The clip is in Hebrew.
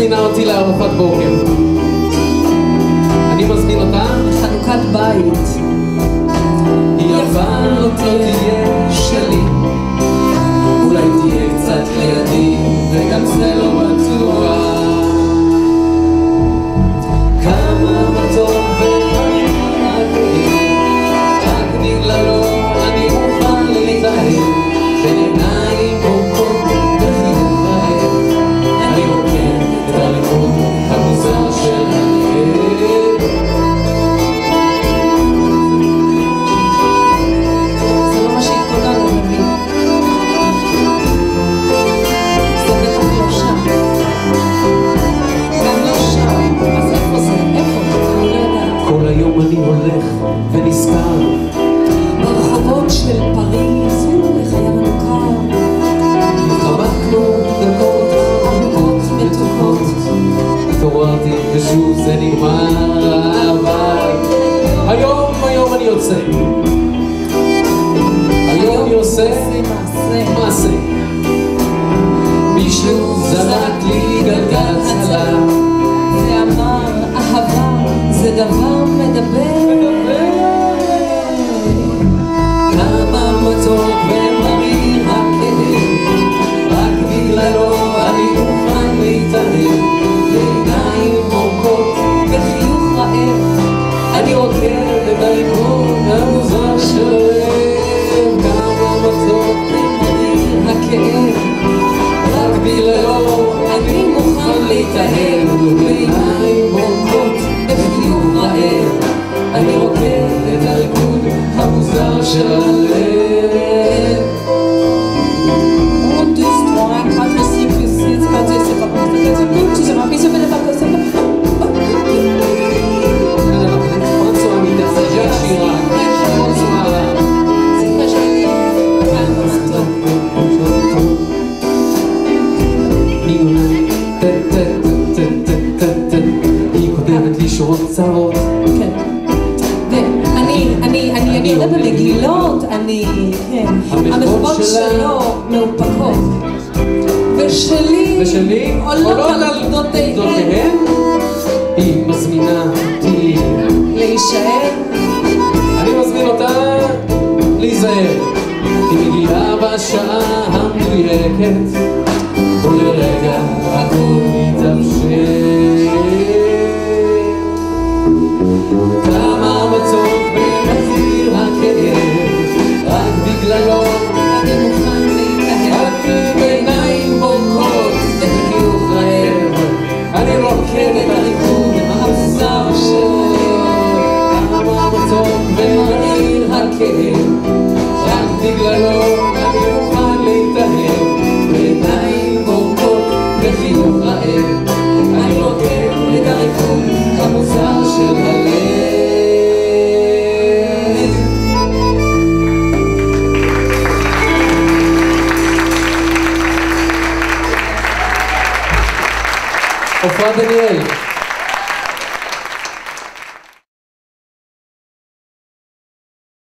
מזמינה אותי לארוחת בוקר. אני מזמין אותה לחנוכת בית. היא אבל לא תהיה שלי, אולי תהיה קצת לידי וגם זה לא בטוח. כמה מתוק ומרגיש רק בגללו אני מוכן להתאהב, בעיניים בורקות וחיוך רעב אני רוקד את הליכוד המוזר של הלב. זה לא מה שהתכוננו, נבין. זה בטח לא שם. גם לא שם. אז איפה זה? איפה? אני לא יודעת. כל היום אני הולך ונזכר ברחובות של פריז, איך היה לנו קר. התחבקנו דקות ארוכות מתוקות, התעוררתי ושוב זה נגמר. אבל היום אני יוצא, היום אני עושה מעשה. מישהו זרק לי גלגל הצלה ואמר אהבה זה דבר מדבר. כמה מתוק ומריר הכאב, רק בגללו אני מוכן להתאהב, בעיניים בורקות וחיוך רעב אני רוקד את הליכוד המוזר של הלב. כמה מתוק ומריר הכאב, רק בגללו אני מוכן להתאהב, בעיניים בורקות וחיוך רעב אני רוקד את הליכוד המוזר של הלב. 1, 2, 3, 4, 5, 6, 7, 8, 9, c'est pas possible, c'est tout, tu sais pas, mais ça fait pas possible. פרנסואה מתאזג'ה שירה, פרנסואה זה מה שאני טוב. היא כותבת לי שורות קצרות. כן. ואני עולה במגילות, כן. המחוות שלו מאופקות. ושלי עולות על גדותיהן. היא מזמינה אותי להישאר. אני מזמין אותה להיזהר. היא מגיעה בשעה המדויקת ולרגע הכל מתאפשר. כמה מתוק ומזהיר הכאב, רק בגללו אני מוכן להתאהב. אני בעיניים בורקות וחיוך רעב אני רוקד את הליכוד המוזר של הלב. כמה מתוק ומריר הכאב, רק בגללו אני מוכן להתאהב, בעיניים בורקות וחיוך רעב אני רוקד את הליכוד המוזר של הלב. עופרה דניאל.